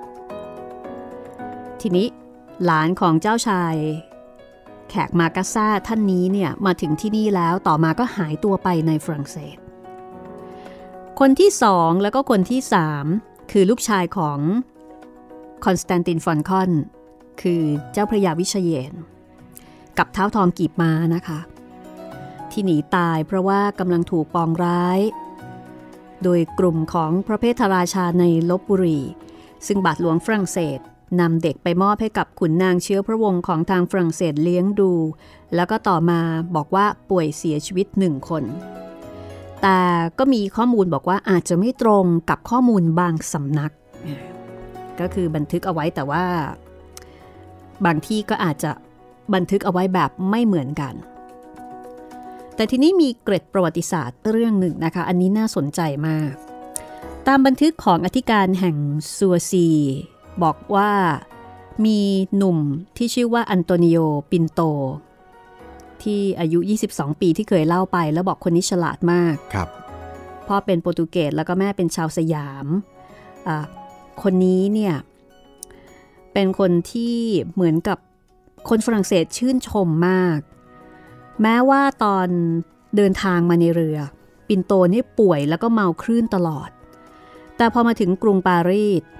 ทีนี้หลานของเจ้าชายแขกมากัสซาท่านนี้เนี่ยมาถึงที่นี่แล้วต่อมาก็หายตัวไปในฝรั่งเศสคนที่2แล้วก็คนที่3คือลูกชายของคอนสแตนตินฟอนคอนคือเจ้าพระยาวิเชยนกับเท้าทองกีบม้านะคะที่หนีตายเพราะว่ากำลังถูกปองร้ายโดยกลุ่มของพระเพทราชาในลพบุรีซึ่งบาทหลวงฝรั่งเศสนำเด็กไปมอบให้กับขุนนางเชื้อพระวงศ์ของทางฝรั่งเศสเลี้ยงดูแล้วก็ต่อมาบอกว่าป่วยเสียชีวิต1คนแต่ก็มีข้อมูลบอกว่าอาจจะไม่ตรงกับข้อมูลบางสำนักก็คือบันทึกเอาไว้แต่ว่าบางที่ก็อาจจะบันทึกเอาไว้แบบไม่เหมือนกันแต่ทีนี้มีเกร็ดประวัติศาสตร์เรื่องหนึ่งนะคะอันนี้น่าสนใจมากตามบันทึกของอธิการแห่งซัวซีบอกว่ามีหนุ่มที่ชื่อว่าอันโตนิโอปินโตที่อายุ22ปีที่เคยเล่าไปแล้วบอกคนนี้ฉลาดมากครับพ่อเป็นโปรตุเกสแล้วก็แม่เป็นชาวสยามคนนี้เนี่ยเป็นคนที่เหมือนกับคนฝรั่งเศสชื่นชมมากแม้ว่าตอนเดินทางมาในเรือปินโตนี่ป่วยแล้วก็เมาคลื่นตลอดแต่พอมาถึงกรุงปารีส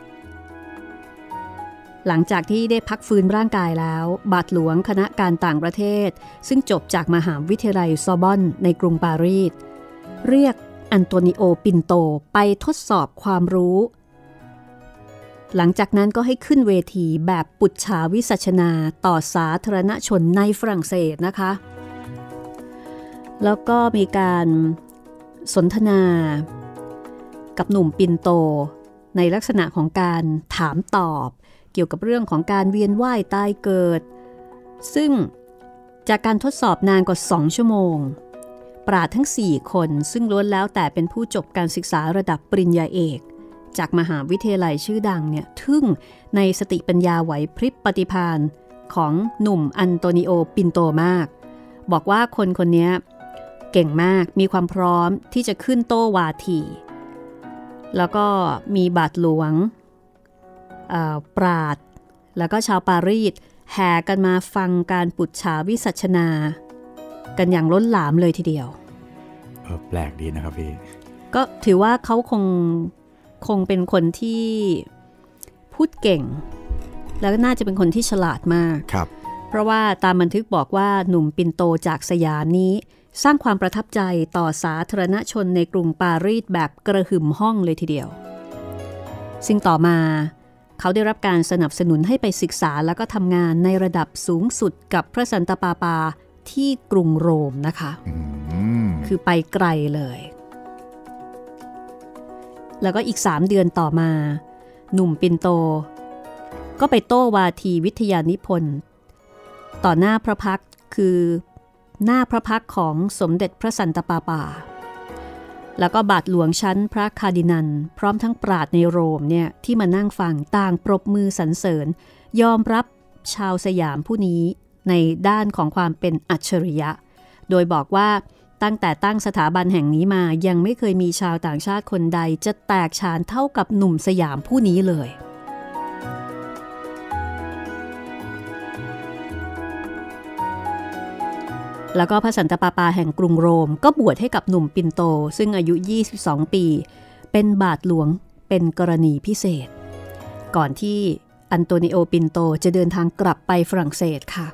หลังจากที่ได้พักฟื้นร่างกายแล้วบาทหลวงคณะการต่างประเทศซึ่งจบจากมหาวิทยาลัยซอร์บอนในกรุงปารีสเรียกอันโตนิโอปินโตไปทดสอบความรู้หลังจากนั้นก็ให้ขึ้นเวทีแบบปุจฉาวิสัชนาต่อสาธารณชนในฝรั่งเศสนะคะแล้วก็มีการสนทนากับหนุ่มปินโตในลักษณะของการถามตอบเกี่ยวกับเรื่องของการเวียนว่ายตายเกิดซึ่งจากการทดสอบนานกว่า2ชั่วโมงปราชญ์ทั้ง4คนซึ่งล้วนแล้วแต่เป็นผู้จบการศึกษาระดับปริญญาเอกจากมหาวิทยาลัยชื่อดังเนี่ยทึ่งในสติปัญญาไหวพริบปฏิภาณของหนุ่มอันโตนิโอปินโตมากบอกว่าคนคนนี้เก่งมากมีความพร้อมที่จะขึ้นโต้วาทีแล้วก็มีบาทหลวงปราชญ์แล้วก็ชาวปารีสแห่กันมาฟังการปุจฉาวิสัชนากันอย่างล้นหลามเลยทีเดียวแปลกดีนะครับพี่ก็ถือว่าเขาคงเป็นคนที่พูดเก่งแล้วก็น่าจะเป็นคนที่ฉลาดมากครับเพราะว่าตามบันทึกบอกว่าหนุ่มปินโตจากสยามนี้สร้างความประทับใจต่อสาธารณชนในกรุงปารีสแบบกระหึ่มห้องเลยทีเดียวซึ่งต่อมาเขาได้รับการสนับสนุนให้ไปศึกษาแล้วก็ทำงานในระดับสูงสุดกับพระสันตะปาปาที่กรุงโรมนะคะคือไปไกลเลยแล้วก็อีก3 เดือนต่อมาหนุ่มปินโตก็ไปโต้วาทีวิทยานิพนธ์ต่อหน้าพระพักตร์คือหน้าพระพักตร์ของสมเด็จพระสันตะปาปาแล้วก็บาทหลวงชั้นพระคาร์ดินัลพร้อมทั้งปราชญ์ในโรมเนี่ยที่มานั่งฟังต่างปรบมือสรรเสริญยอมรับชาวสยามผู้นี้ในด้านของความเป็นอัจฉริยะโดยบอกว่าตั้งแต่ตั้งสถาบันแห่งนี้มายังไม่เคยมีชาวต่างชาติคนใดจะแตกฉานเท่ากับหนุ่มสยามผู้นี้เลยแล้วก็พระสันตะปาปาแห่งกรุงโรมก็บวชให้กับหนุ่มปินโตซึ่งอายุ22 ปีเป็นบาทหลวงเป็นกรณีพิเศษก่อนที่อันโตนิโอปินโตจะเดินทางกลับไปฝรั่งเศสค่ะ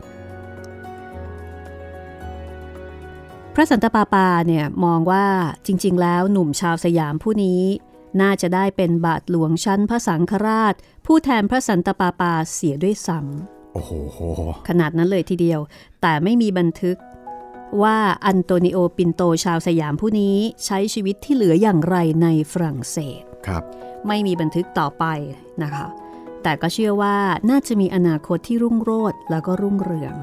พระสันตะปาปาเนี่ยมองว่าจริงๆแล้วหนุ่มชาวสยามผู้นี้น่าจะได้เป็นบาทหลวงชั้นพระสังฆราชผู้แทนพระสันตะปาปาเสียด้วยซ้ำโอ้โหขนาดนั้นเลยทีเดียวแต่ไม่มีบันทึกว่าอันโตนิโอปินโตชาวสยามผู้นี้ใช้ชีวิตที่เหลืออย่างไรในฝรั่งเศสครับไม่มีบันทึกต่อไปนะคะแต่ก็เชื่อว่าน่าจะมีอนาคตที่รุ่งโรจน์แล้วก็รุ่งเรือง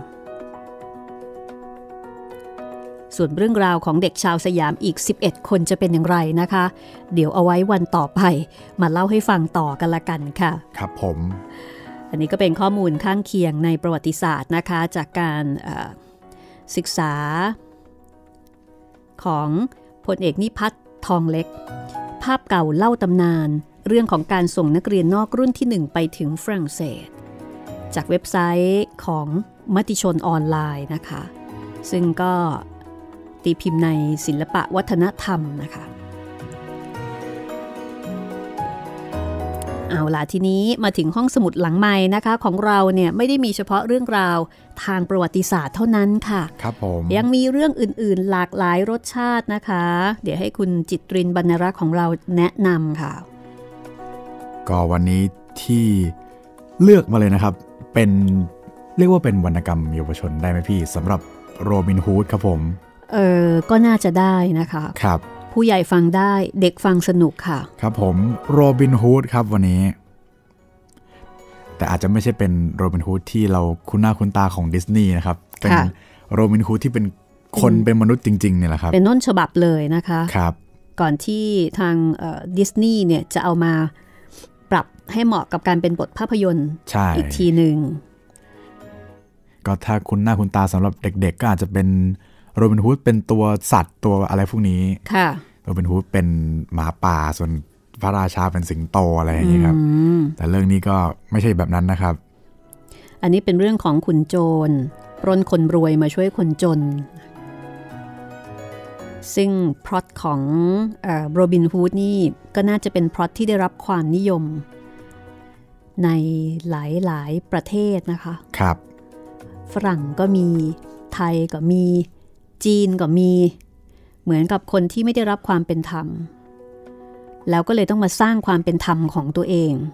ส่วนเรื่องราวของเด็กชาวสยามอีก11 คนจะเป็นอย่างไรนะคะเดี๋ยวเอาไว้วันต่อไปมาเล่าให้ฟังต่อกันละกันค่ะครับผมอันนี้ก็เป็นข้อมูลข้างเคียงในประวัติศาสตร์นะคะจากการศึกษาของพลเอกนิพัฒน์ทองเล็กภาพเก่าเล่าตำนานเรื่องของการส่งนักเรียนนอกรุ่นที่1ไปถึงฝรั่งเศสจากเว็บไซต์ของมติชนออนไลน์นะคะซึ่งก็ตีพิมพ์ในศิลปะวัฒนธรรมนะคะเอาล่ะทีนี้มาถึงห้องสมุดหลังไม้นะคะของเราเนี่ยไม่ได้มีเฉพาะเรื่องราวทางประวัติศาสตร์เท่านั้นค่ะครับผมยังมีเรื่องอื่นๆหลากหลายรสชาตินะคะเดี๋ยวให้คุณจิตรินบรรณรักษ์ของเราแนะนำค่ะก็วันนี้ที่เลือกมาเลยนะครับเป็นเรียกว่าเป็นวรรณกรรมเยาวชนได้ไหมพี่สำหรับโรบินฮูดครับผมก็น่าจะได้นะคะครับผู้ใหญ่ฟังได้เด็กฟังสนุกค่ะครับผมโรบินฮูดครับวันนี้แต่อาจจะไม่ใช่เป็นโรบินฮูดที่เราคุ้นหน้าคุ้นตาของดิสนีย์นะครับเป็นโรบินฮูดที่เป็นคนเป็นมนุษย์จริงๆเนี่ยแหละครับเป็นต้นฉบับเลยนะคะครับก่อนที่ทางดิสนีย์เนี่ยจะเอามาปรับให้เหมาะกับการเป็นบทภาพยนตร์อีกทีหนึ่งก็ถ้าคุ้นหน้าคุ้นตาสำหรับเด็กๆก็อาจจะเป็นโรบินฮูดเป็นตัวสัตว์ตัวอะไรพวกนี้ค่ะโรบินฮูดเป็นหมาป่าส่วนพระราชาเป็นสิงโตอะไรอย่างนี้ครับแต่เรื่องนี้ก็ไม่ใช่แบบนั้นนะครับอันนี้เป็นเรื่องของขุนโจรปล้นคนรวยมาช่วยคนจนซึ่งพล็อตของโรบินฮูดนี่ก็น่าจะเป็นพล็อตที่ได้รับความนิยมในหลายๆประเทศนะคะครับฝรั่งก็มีไทยก็มีจีนก็มีเหมือนกับคนที่ไม่ได้รับความเป็นธรรมแล้วก็เลยต้องมาสร้างความเป็นธรรมของตัวเอง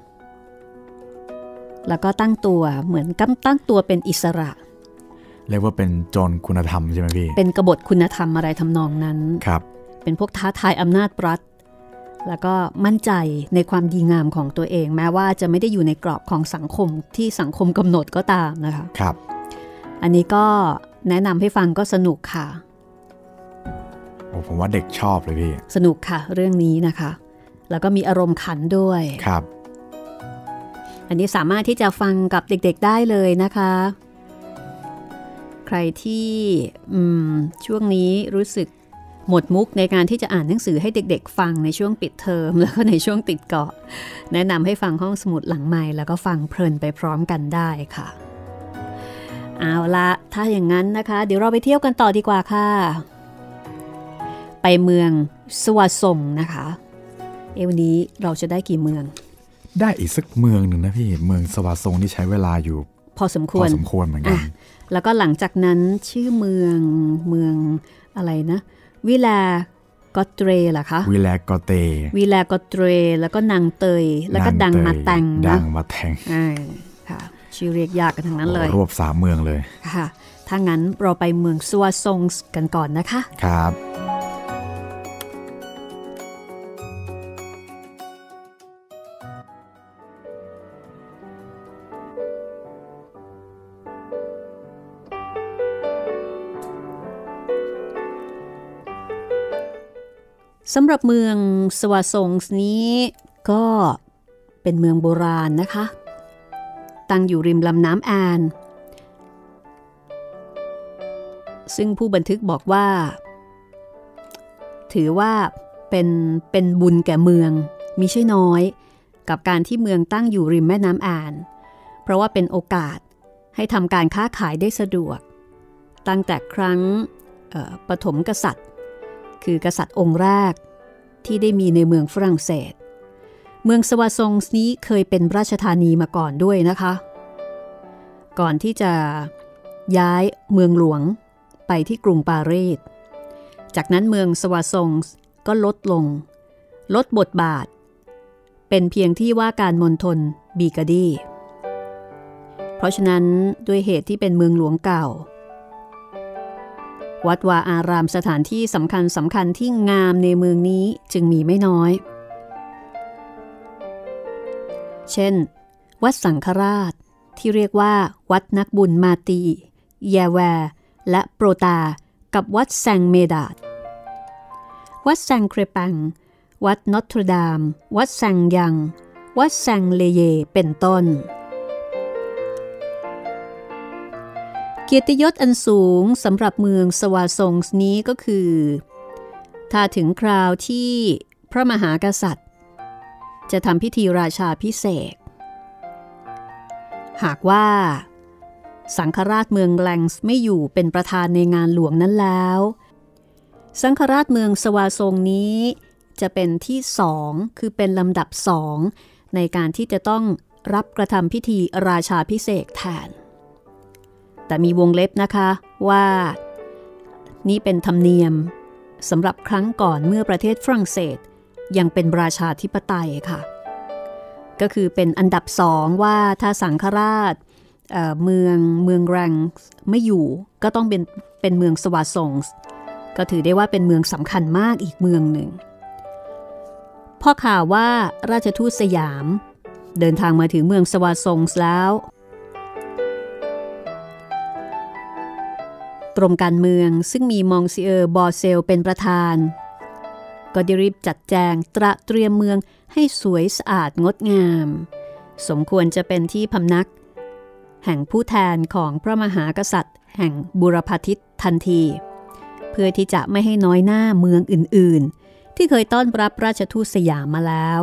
แล้วก็ตั้งตัวเหมือนกับตั้งตัวเป็นอิสระเรียกว่าเป็นโจรคุณธรรมใช่ไหมพี่เป็นกบฏคุณธรรมอะไรทำนองนั้นครับเป็นพวกท้าทายอำนาจรัฐแล้วก็มั่นใจในความดีงามของตัวเองแม้ว่าจะไม่ได้อยู่ในกรอบของสังคมที่สังคมกำหนดก็ตามนะคะครับอันนี้ก็แนะนำให้ฟังก็สนุกค่ะผมว่าเด็กชอบเลยพี่สนุกค่ะเรื่องนี้นะคะแล้วก็มีอารมณ์ขันด้วยครับอันนี้สามารถที่จะฟังกับเด็กๆได้เลยนะคะใครที่ช่วงนี้รู้สึกหมดมุกในการที่จะอ่านหนังสือให้เด็กๆฟังในช่วงปิดเทอมแล้วก็ในช่วงติดเกาะแนะนำให้ฟังห้องสมุดหลังใหม่แล้วก็ฟังเพลินไปพร้อมกันได้ค่ะเอาละถ้าอย่างนั้นนะคะเดี๋ยวเราไปเที่ยวกันต่อดีกว่าค่ะไปเมืองสวาซงนะคะวันนี้เราจะได้กี่เมืองได้อีกสักเมืองหนึ่งนะพี่เมืองสวาซงนี่ใช้เวลาอยู่พอสมควรเหมือนกันแล้วก็หลังจากนั้นชื่อเมืองอะไรนะวิลากอเตรเหรอคะวิลากอเตแล้วก็นางเตยแล้วก็ดังมาแตงดังมาแตงค่ะชื่อเรียกยากกันทั้งนั้นเลยรวบ3เมืองเลยค่ะถ้างั้นเราไปเมืองสวาซงกันก่อนนะคะครับสำหรับเมืองสวาซงนี้ก็เป็นเมืองโบราณนะคะตั้งอยู่ริมลำน้ำแอนซึ่งผู้บันทึกบอกว่าถือว่าเป็นบุญแก่เมืองมิใช่น้อยกับการที่เมืองตั้งอยู่ริมแม่น้ำแอนเพราะว่าเป็นโอกาสให้ทำการค้าขายได้สะดวกตั้งแต่ครั้งปฐมกษัตริย์คือกษัตริย์องค์แรกที่ได้มีในเมืองฝรั่งเศสเมืองสวาซงนี้เคยเป็นราชธานีมาก่อนด้วยนะคะก่อนที่จะย้ายเมืองหลวงไปที่กรุงปารีสจากนั้นเมืองสวาซงก็ลดบทบาทเป็นเพียงที่ว่าการมณฑลบีกาดีเพราะฉะนั้นด้วยเหตุที่เป็นเมืองหลวงเก่าวัดวาอารามสถานที่สำคัญที่งามในเมืองนี้จึงมีไม่น้อยเช่นวัดสังฆราชที่เรียกว่าวัดนักบุญมาตีแยแวและโปรตากับวัดแซงเมดาดวัดแซงเครปังวัดนอตรดามวัดแซงยังวัดแซงเลเยเป็นต้นเกียรติยศอันสูงสำหรับเมืองสวาซงนี้ก็คือถ้าถึงคราวที่พระมหากษัตริย์จะทำพิธีราชาภิเษกหากว่าสังฆราชเมืองแลงส์ไม่อยู่เป็นประธานในงานหลวงนั้นแล้วสังฆราชเมืองสวาซงนี้จะเป็นที่2คือเป็นลำดับ2ในการที่จะต้องรับกระทำพิธีราชาภิเษกแทนแต่มีวงเล็บนะคะว่านี่เป็นธรรมเนียมสำหรับครั้งก่อนเมื่อประเทศฝรั่งเศสยังเป็นราชาธิปไตยค่ะก็คือเป็นอันดับ2ว่าถ้าสังฆราชเมืองแรงไม่อยู่ก็ต้องเป็นเมืองสวาซงก็ถือได้ว่าเป็นเมืองสำคัญมากอีกเมืองหนึ่งพอข่าวว่าราชทูตสยามเดินทางมาถึงเมืองสวาซงแล้วกรมการเมืองซึ่งมีมองซิเออร์บอเซลเป็นประธานก็ได้รีบจัดแจงเตรียมเมืองให้สวยสะอาดงดงามสมควรจะเป็นที่พำนักแห่งผู้แทนของพระมหากษัตริย์แห่งบุรพาทิตทันทีเพื่อที่จะไม่ให้น้อยหน้าเมืองอื่นๆที่เคยต้อนรับราชทูตสยามมาแล้ว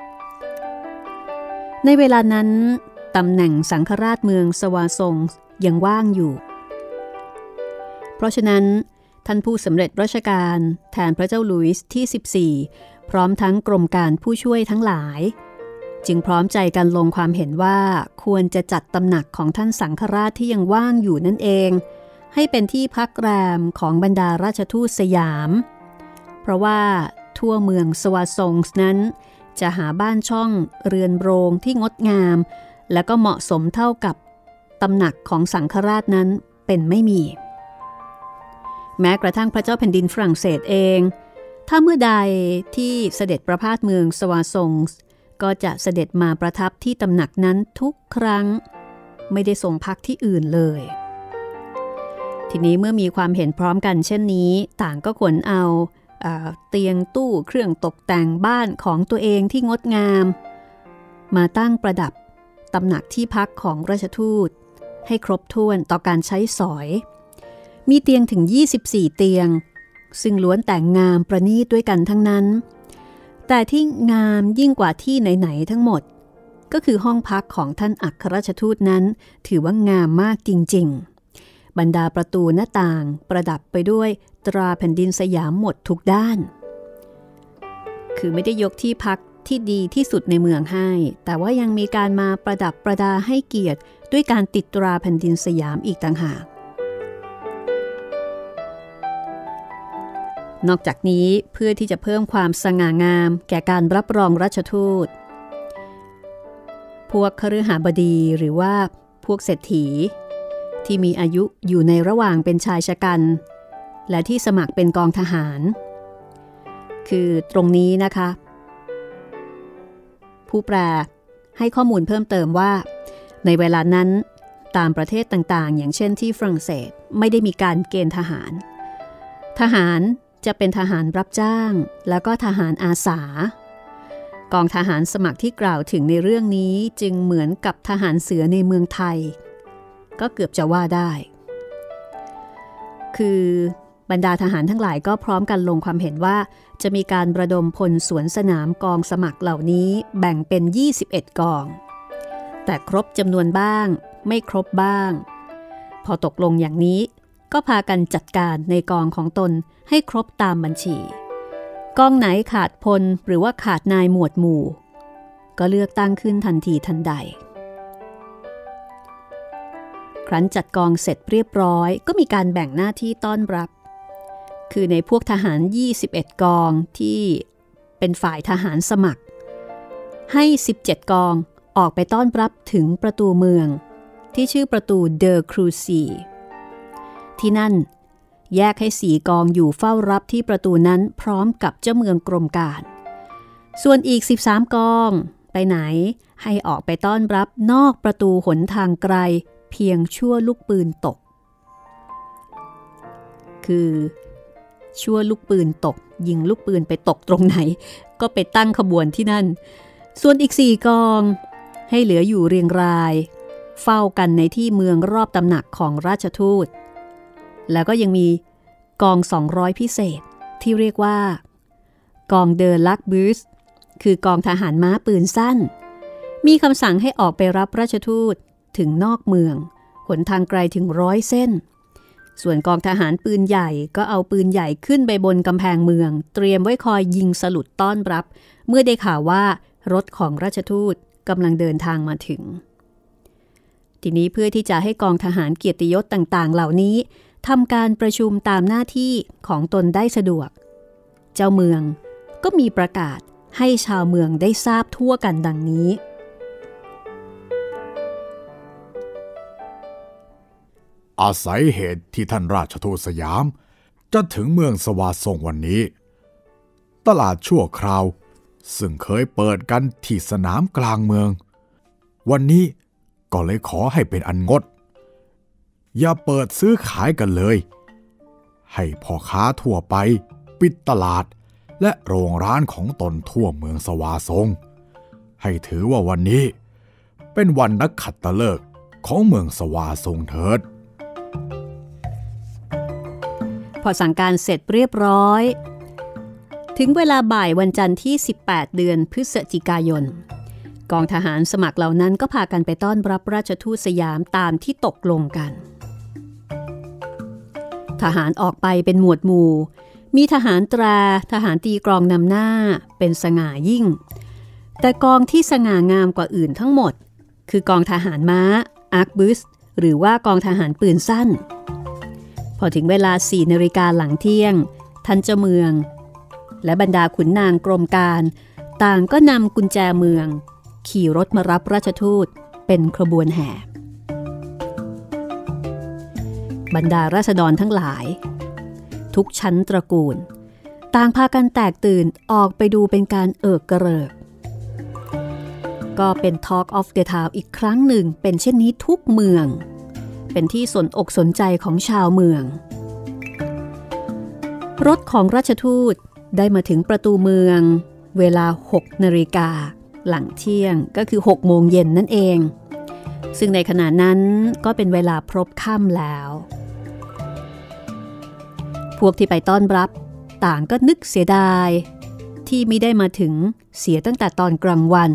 ในเวลานั้นตำแหน่งสังฆราชเมืองสวาซงยังว่างอยู่เพราะฉะนั้นท่านผู้สำเร็จราชการแทนพระเจ้าหลุยส์ที่14พร้อมทั้งกรมการผู้ช่วยทั้งหลายจึงพร้อมใจกันลงความเห็นว่าควรจะจัดตำหนักของท่านสังฆราชที่ยังว่างอยู่นั่นเองให้เป็นที่พักแรมของบรรดาราชทูตสยามเพราะว่าทั่วเมืองสวาซงนั้นจะหาบ้านช่องเรือนโรงที่งดงามและก็เหมาะสมเท่ากับตำหนักของสังฆราชนั้นเป็นไม่มีแม้กระทั่งพระเจ้าแผ่นดินฝรั่งเศสเองถ้าเมื่อใดที่เสด็จประพาสเมืองสวาซงก็จะเสด็จมาประทับที่ตำหนักนั้นทุกครั้งไม่ได้ทรงพักที่อื่นเลยทีนี้เมื่อมีความเห็นพร้อมกันเช่นนี้ต่างก็ขนเอาเตียงตู้เครื่องตกแต่งบ้านของตัวเองที่งดงามมาตั้งประดับตำหนักที่พักของราชทูตให้ครบถ้วนต่อการใช้สอยมีเตียงถึง24เตียงซึ่งล้วนแต่งงามประณีตด้วยกันทั้งนั้นแต่ที่งามยิ่งกว่าที่ไหนๆทั้งหมดก็คือห้องพักของท่านอัครราชทูตนั้นถือว่างามมากจริงๆบรรดาประตูหน้าต่างประดับไปด้วยตราแผ่นดินสยามหมดทุกด้านคือไม่ได้ยกที่พักที่ดีที่สุดในเมืองให้แต่ว่ายังมีการมาประดับประดาให้เกียรติด้วยการติดตราแผ่นดินสยามอีกต่างหากนอกจากนี้เพื่อที่จะเพิ่มความสง่างามแก่การรับรองราชทูตพวกคฤหบดีหรือว่าพวกเศรษฐีที่มีอายุอยู่ในระหว่างเป็นชายชะกันและที่สมัครเป็นกองทหารคือตรงนี้นะคะผู้แปลให้ข้อมูลเพิ่มเติมว่าในเวลานั้นตามประเทศต่างๆอย่างเช่นที่ฝรั่งเศสไม่ได้มีการเกณฑ์ทหารทหารจะเป็นทหารรับจ้างแล้วก็ทหารอาสากองทหารสมัครที่กล่าวถึงในเรื่องนี้จึงเหมือนกับทหารเสือในเมืองไทยก็เกือบจะว่าได้คือบรรดาทหารทั้งหลายก็พร้อมกันลงความเห็นว่าจะมีการระดมพลสวนสนามกองสมัครเหล่านี้แบ่งเป็น21กองแต่ครบจำนวนบ้างไม่ครบบ้างพอตกลงอย่างนี้ก็พากันจัดการในกองของตนให้ครบตามบัญชีกองไหนขาดพลหรือว่าขาดนายหมวดหมู่ก็เลือกตั้งขึ้นทันทีทันใดครั้นจัดกองเสร็จเรียบร้อยก็มีการแบ่งหน้าที่ต้อนรับคือในพวกทหาร21กองที่เป็นฝ่ายทหารสมัครให้17กองออกไปต้อนรับถึงประตูเมืองที่ชื่อประตูเดอครูซีที่นั่นแยกให้4กองอยู่เฝ้ารับที่ประตูนั้นพร้อมกับเจ้าเมืองกรมการส่วนอีก13กองไปไหนให้ออกไปต้อนรับนอกประตูหนทางไกลเพียงชั่วลูกปืนตกคือชั่วลูกปืนตกยิงลูกปืนไปตกตรงไหนก็ไปตั้งขบวนที่นั่นส่วนอีก4กองให้เหลืออยู่เรียงรายเฝ้ากันในที่เมืองรอบตำหนักของราชทูตแล้วก็ยังมีกอง200พิเศษที่เรียกว่ากองเดอลักบูสคือกองทหารม้าปืนสั้นมีคำสั่งให้ออกไปรับราชทูตถึงนอกเมืองหนทางไกลถึง100เส้นส่วนกองทหารปืนใหญ่ก็เอาปืนใหญ่ขึ้นไปบนกำแพงเมืองเตรียมไว้คอยยิงสลุดต้อนรับเมื่อได้ข่าวว่ารถของราชทูตกำลังเดินทางมาถึงทีนี้เพื่อที่จะให้กองทหารเกียรติยศต่างๆเหล่านี้ทำการประชุมตามหน้าที่ของตนได้สะดวกเจ้าเมืองก็มีประกาศให้ชาวเมืองได้ทราบทั่วกันดังนี้อาศัยเหตุที่ท่านราชทูตสยามจะถึงเมืองสวาทรงวันนี้ตลาดชั่วคราวซึ่งเคยเปิดกันที่สนามกลางเมืองวันนี้ก็เลยขอให้เป็นอันงดอย่าเปิดซื้อขายกันเลยให้พ่อค้าทั่วไปปิดตลาดและโรงร้านของตนทั่วเมืองสวาทรงให้ถือว่าวันนี้เป็นวันนักขัตฤกษ์ของเมืองสวาทรงเถิดพอสั่งการเสร็จเรียบร้อยถึงเวลาบ่ายวันจันทร์ที่18เดือนพฤศจิกายนกองทหารสมัครเหล่านั้นก็พากันไปต้อนรับราชทูตสยามตามที่ตกลงกันทหารออกไปเป็นหมวดหมู่มีทหารตราทหารตีกลองนำหน้าเป็นสง่ายิ่งแต่กองที่สง่างามกว่าอื่นทั้งหมดคือกองทหารม้าอาร์คบูสหรือว่ากองทหารปืนสั้นพอถึงเวลา 4 นาฬิกาหลังเที่ยงท่านเจ้าเมืองและบรรดาขุนนางกรมการต่างก็นำกุญแจเมืองขี่รถมารับราชทูตเป็นขบวนแห่บรรดาราษฎรทั้งหลายทุกชั้นตระกูลต่างพากันแตกตื่นออกไปดูเป็นการเอิกกระเริกก็เป็น Talk of the Town อีกครั้งหนึ่งเป็นเช่นนี้ทุกเมืองเป็นที่สนอกสนใจของชาวเมืองรถของราชทูตได้มาถึงประตูเมืองเวลา 6 นาฬิกาหลังเที่ยงก็คือ 6 โมงเย็นนั่นเองซึ่งในขณะนั้นก็เป็นเวลาพลบค่ำแล้วพวกที่ไปต้อนรับต่างก็นึกเสียดายที่ไม่ได้มาถึงเสียตั้งแต่ตอนกลางวัน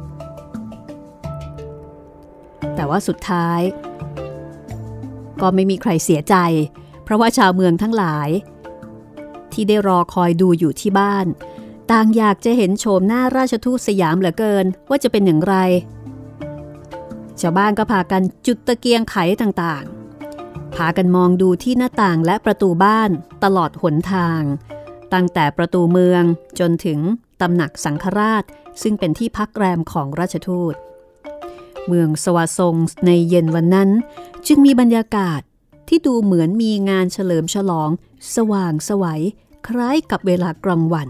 แต่ว่าสุดท้ายก็ไม่มีใครเสียใจเพราะว่าชาวเมืองทั้งหลายที่ได้รอคอยดูอยู่ที่บ้านต่างอยากจะเห็นโฉมหน้าราชทูตสยามเหลือเกินว่าจะเป็นอย่างไรชาวบ้านก็พากันจุดตะเกียงไขต่างๆพากันมองดูที่หน้าต่างและประตูบ้านตลอดหนทางตั้งแต่ประตูเมืองจนถึงตำหนักสังฆราชซึ่งเป็นที่พักแรมของราชทูตเมืองสวาซงในเย็นวันนั้นจึงมีบรรยากาศที่ดูเหมือนมีงานเฉลิมฉลองสว่างไสวคล้ายกับเวลากลางวัน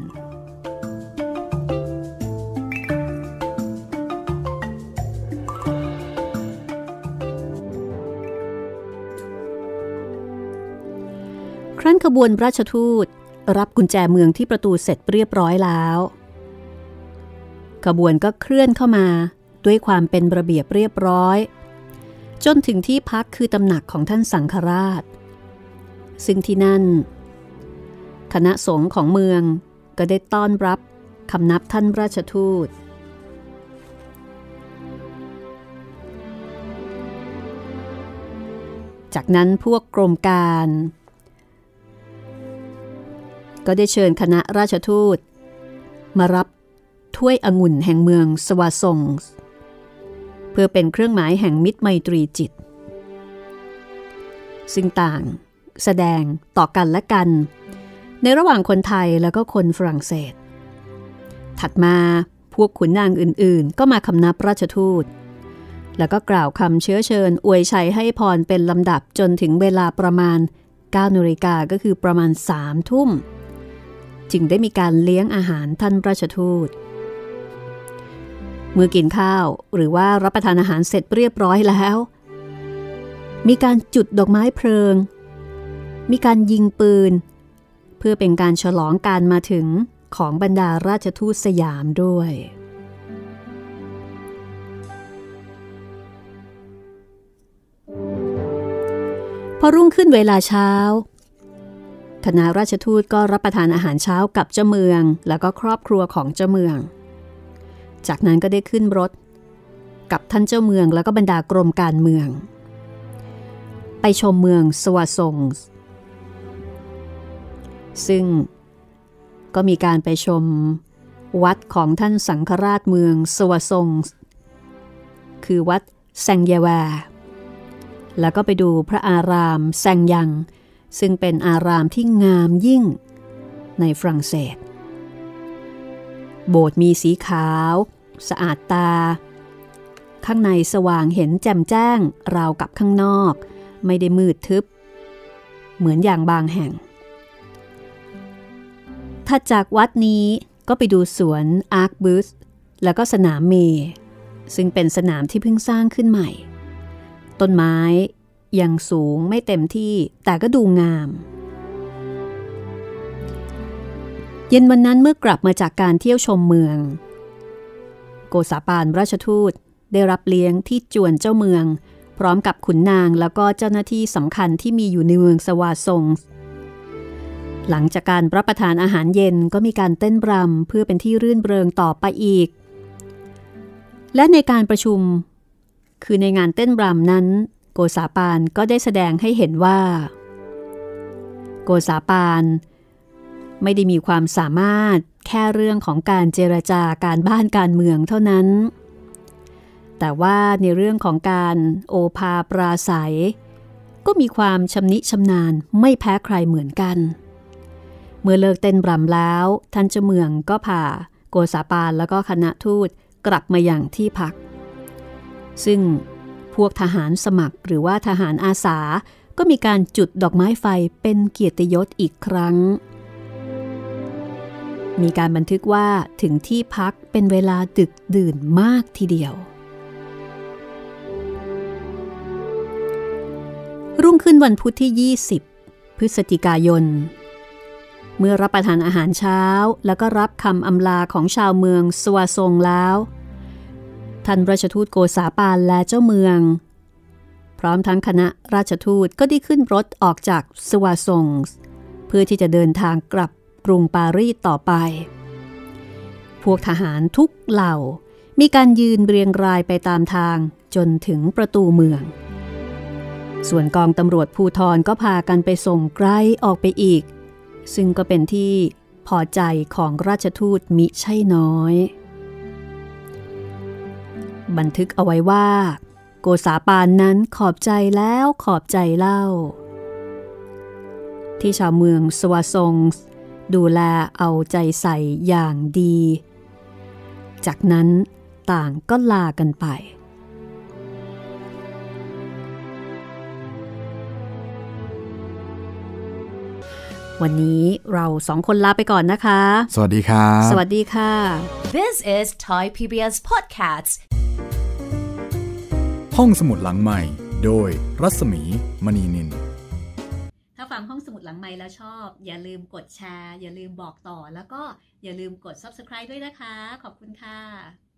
ครั้นขบวนราชทูตรับกุญแจเมืองที่ประตูเสร็จเรียบร้อยแล้วขบวนก็เคลื่อนเข้ามาด้วยความเป็นระเบียบเรียบร้อยจนถึงที่พักคือตำหนักของท่านสังฆราชซึ่งที่นั่นคณะสงฆ์ของเมืองก็ได้ต้อนรับคำนับท่านราชทูตจากนั้นพวกกรมการก็ได้เชิญคณะราชทูตมารับถ้วยองุ่นแห่งเมืองสวาซงเพื่อเป็นเครื่องหมายแห่งมิตรไมตรีจิตซึ่งต่างแสดงต่อกันและกันในระหว่างคนไทยแล้วก็คนฝรั่งเศสถัดมาพวกขุนนางอื่นๆก็มาคำนับราชทูตแล้วก็กล่าวคำเชื้อเชิญอวยชัยให้พรเป็นลำดับจนถึงเวลาประมาณ 9 นาฬิกาก็คือประมาณ 3 ทุ่มจึงได้มีการเลี้ยงอาหารท่านราชทูตเมื่อกินข้าวหรือว่ารับประทานอาหารเสร็จเรียบร้อยแล้วมีการจุดดอกไม้เพลิงมีการยิงปืนเพื่อเป็นการฉลองการมาถึงของบรรดาราชทูตสยามด้วยพอรุ่งขึ้นเวลาเช้าคณะราชทูตก็รับประทานอาหารเช้ากับเจ้าเมืองแล้วก็ครอบครัวของเจ้าเมืองจากนั้นก็ได้ขึ้นรถกับท่านเจ้าเมืองแล้วก็บรรดากรมการเมืองไปชมเมืองสวาซงซึ่งก็มีการไปชมวัดของท่านสังฆราชเมืองสวาซงคือวัดแซงเยแวแล้วก็ไปดูพระอารามแซงยังซึ่งเป็นอารามที่งามยิ่งในฝรั่งเศสโบสถ์มีสีขาวสะอาดตาข้างในสว่างเห็นแจ่มแจ้งราวกับข้างนอกไม่ได้มืดทึบเหมือนอย่างบางแห่งถัดจากวัดนี้ก็ไปดูสวนอาร์คบูสแล้วก็สนามเมย์ซึ่งเป็นสนามที่เพิ่งสร้างขึ้นใหม่ต้นไม้ยังสูงไม่เต็มที่แต่ก็ดูงามเย็นวันนั้นเมื่อกลับมาจากการเที่ยวชมเมืองโกษาปานราชทูตได้รับเลี้ยงที่จวนเจ้าเมืองพร้อมกับขุนนางแล้วก็เจ้าหน้าที่สำคัญที่มีอยู่ในเมืองสวาซงหลังจากการรับประทานอาหารเย็นก็มีการเต้นรำเพื่อเป็นที่รื่นเริงต่อไปอีกและในการประชุมคือในงานเต้นรำนั้นโกษาปานก็ได้แสดงให้เห็นว่าโกษาปานไม่ได้มีความสามารถแค่เรื่องของการเจรจาการบ้านการเมืองเท่านั้นแต่ว่าในเรื่องของการโอภาปราศัยก็มีความชำนิชำนาญไม่แพ้ใครเหมือนกันเมื่อเลิกเต้นรำแล้วท่านเจ้าเมืองก็พาโกษาปานแล้วก็คณะทูตกลับมาอย่างที่พักซึ่งพวกทหารสมัครหรือว่าทหารอาสาก็มีการจุดดอกไม้ไฟเป็นเกียรติยศอีกครั้งมีการบันทึกว่าถึงที่พักเป็นเวลาดึกดื่นมากทีเดียวรุ่งขึ้นวันพุธที่20พฤศจิกายนเมื่อรับประทานอาหารเช้าแล้วก็รับคำอำลาของชาวเมืองสวาซงแล้วท่านราชทูตโกษาปานและเจ้าเมืองพร้อมทั้งคณะราชทูตก็ได้ขึ้นรถออกจากสวาซงเพื่อที่จะเดินทางกลับกรุงปารีสต่อไปพวกทหารทุกเหล่ามีการยืนเรียงรายไปตามทางจนถึงประตูเมืองส่วนกองตำรวจภูธรก็พากันไปส่งไกลออกไปอีกซึ่งก็เป็นที่พอใจของราชทูตมิใช่น้อยบันทึกเอาไว้ว่าโกษาปานนั้นขอบใจแล้วขอบใจเล่าที่ชาวเมืองสวาซงดูแลเอาใจใส่อย่างดีจากนั้นต่างก็ลากันไปวันนี้เราสองคนลาไปก่อนนะคะสวัสดีครับสวัสดีค่ะ This is Thai PBS Podcast ห้องสมุดหลังใหม่โดยรัศมีมณีนินถ้าฟังห้องสมุดหลังใหม่แล้วชอบอย่าลืมกดแชร์อย่าลืมบอกต่อแล้วก็อย่าลืมกด Subscribe ด้วยนะคะขอบคุณค่ะ